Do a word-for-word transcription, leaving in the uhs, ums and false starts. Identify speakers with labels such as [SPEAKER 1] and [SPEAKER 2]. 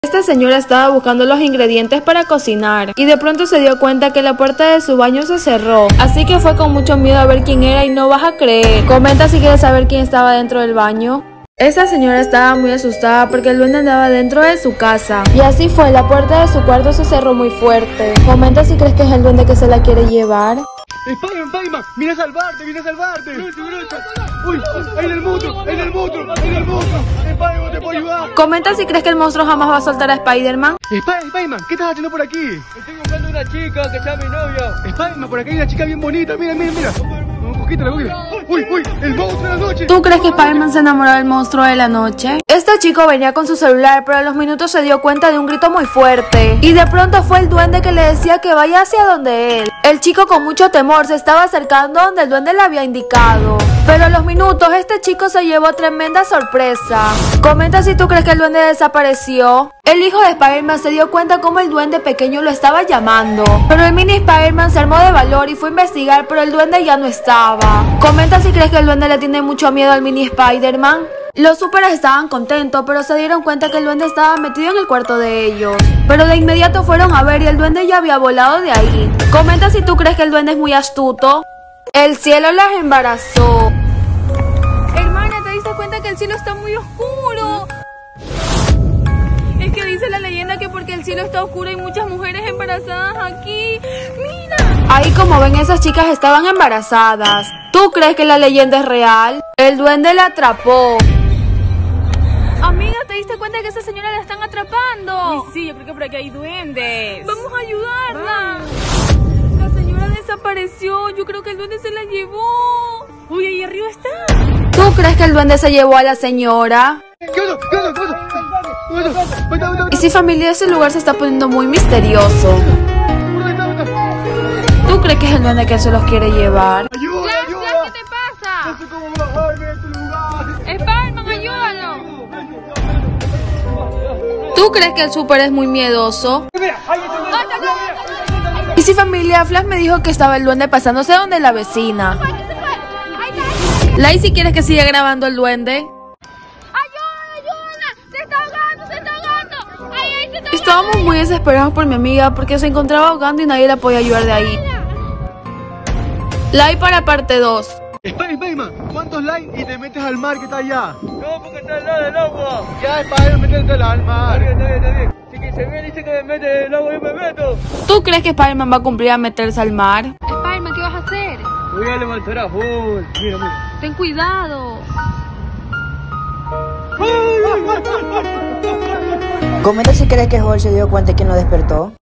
[SPEAKER 1] Esta señora estaba buscando los ingredientes para cocinar y de pronto se dio cuenta que la puerta de su baño se cerró, así que fue con mucho miedo a ver quién era y no vas a creer. Comenta si quieres saber quién estaba dentro del baño. Esta señora estaba muy asustada porque el duende andaba dentro de su casa. Y así fue, la puerta de su cuarto se cerró muy fuerte. Comenta si crees que es el duende que se la quiere llevar.
[SPEAKER 2] Spiderman, Spiderman, viene a salvarte, viene a salvarte. Uy, ahí en el monstruo, ahí en el monstruo, ahí en el monstruo. Spiderman, te puedo ayudar.
[SPEAKER 1] Comenta si crees que el monstruo jamás va a soltar a Spiderman.
[SPEAKER 2] Spiderman, Spiderman, ¿qué estás haciendo por aquí?
[SPEAKER 3] Estoy buscando una chica que sea mi novia.
[SPEAKER 2] Spiderman, por aquí hay una chica bien bonita, mira, mira, mira. Un poquito, la poquito. Uy, uy, el monstruo de la noche.
[SPEAKER 1] ¿Tú crees que Spiderman se enamoró del monstruo de la noche? Este chico venía con su celular, pero a los minutos se dio cuenta de un grito muy fuerte. Y de pronto fue el duende que le decía que vaya hacia donde él. El chico con mucho temor se estaba acercando donde el duende le había indicado. Pero a los minutos este chico se llevó tremenda sorpresa. Comenta si tú crees que el duende desapareció. El hijo de Spiderman se dio cuenta cómo el duende pequeño lo estaba llamando. Pero el mini Spiderman se armó de valor y fue a investigar, pero el duende ya no estaba. Comenta si crees que el duende le tiene mucho miedo al mini Spiderman. Los superas estaban contentos, pero se dieron cuenta que el duende estaba metido en el cuarto de ellos. Pero de inmediato fueron a ver y el duende ya había volado de ahí. Comenta si tú crees que el duende es muy astuto. El cielo las embarazó.
[SPEAKER 4] Hermana, ¿te diste cuenta que el cielo está muy oscuro? Es que dice la leyenda que porque el cielo está oscuro hay muchas mujeres embarazadas aquí. ¡Mira!
[SPEAKER 1] Ahí, como ven, esas chicas estaban embarazadas. ¿Tú crees que la leyenda es real? El duende la atrapó.
[SPEAKER 4] Amiga, ¿te diste cuenta que esa señora la están atrapando?
[SPEAKER 5] Uy, sí, yo creo que por aquí hay duendes.
[SPEAKER 4] Vamos a ayudarla.
[SPEAKER 5] Vamos.
[SPEAKER 4] La señora desapareció. Yo creo que el duende se la llevó.
[SPEAKER 5] Uy, ahí arriba está.
[SPEAKER 1] ¿Tú crees que el duende se llevó a la señora?
[SPEAKER 2] ¿Qué onda? ¿Qué onda? ¿Qué onda? ¿Qué onda? ¿Qué onda?
[SPEAKER 1] Y si, familia, ese lugar se está poniendo muy misterioso. ¿Tú crees que es el duende que se los quiere llevar?
[SPEAKER 2] ¡Ayuda,
[SPEAKER 4] Flash,
[SPEAKER 2] ayuda!
[SPEAKER 4] Flash, ¿qué te pasa?
[SPEAKER 2] No sé cómo bajarme de este lugar.
[SPEAKER 4] Spiderman, ayúdalo.
[SPEAKER 1] ¿Tú crees que el super es muy miedoso?
[SPEAKER 2] Mira, ahí está.
[SPEAKER 1] Y si, familia, Flash me dijo que estaba el duende pasándose donde la vecina. Lai, si quieres que siga grabando el duende. Estábamos muy desesperados por mi amiga porque se encontraba ahogando y nadie la podía ayudar de ahí. Like para parte dos.
[SPEAKER 2] Spiderman, ¿cuántos likes y te metes al mar que está allá?
[SPEAKER 3] No, porque está al lado del agua.
[SPEAKER 2] Ya, Spiderman, métete al mar.
[SPEAKER 3] Está bien, está bien, está bien. Si que se me dice que me mete el agua, yo me meto.
[SPEAKER 1] ¿Tú crees que Spiderman va a cumplir a meterse al mar?
[SPEAKER 4] Spiderman, ¿qué vas a hacer?
[SPEAKER 3] Voy a levantar a full. Mira, mira.
[SPEAKER 4] Ten cuidado.
[SPEAKER 6] Comenta si crees que Hall se dio cuenta que no despertó.